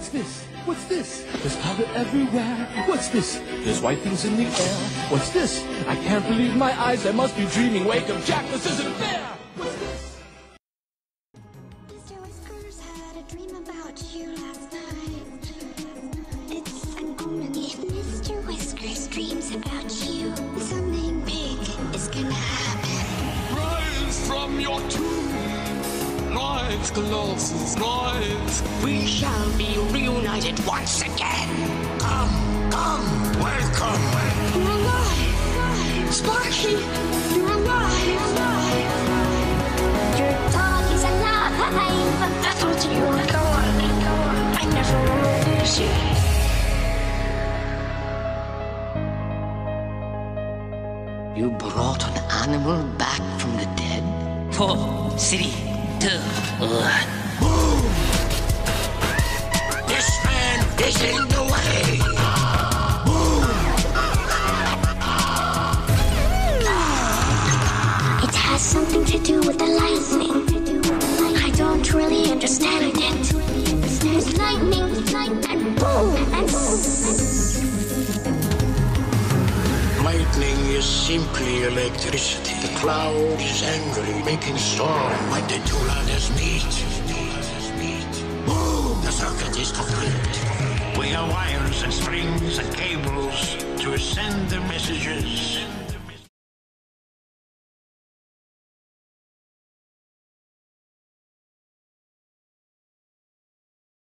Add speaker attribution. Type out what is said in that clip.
Speaker 1: What's this? What's this? There's powder everywhere. What's this? There's white things in the air. What's this? I can't believe my eyes. I must be dreaming. Wake up, Jack. This isn't fair. What's this?
Speaker 2: Mr. Whiskers had a dream about you last night. It's an omen. If Mr. Whiskers dreams about you, something big is gonna happen.
Speaker 3: Rise from your tomb. Rise, Colossus, rise.
Speaker 4: We shall be reunited once again.
Speaker 3: Come, welcome.
Speaker 2: You're alive! Sparky! You're alive! Your dog is alive!
Speaker 4: I thought you were gone. I never lose you. You brought an animal back from the dead? 4, 3, 2, 1.
Speaker 3: Boom! This man is in the way. Boom!
Speaker 2: It has something to do with the lightning. I don't really understand it. It's lightning, and boom, and
Speaker 3: Lightning is simply electricity. The cloud is angry, making storm. When the two ladders meet, boom! The circuit is complete.
Speaker 5: We have wires and strings and cables to send the messages.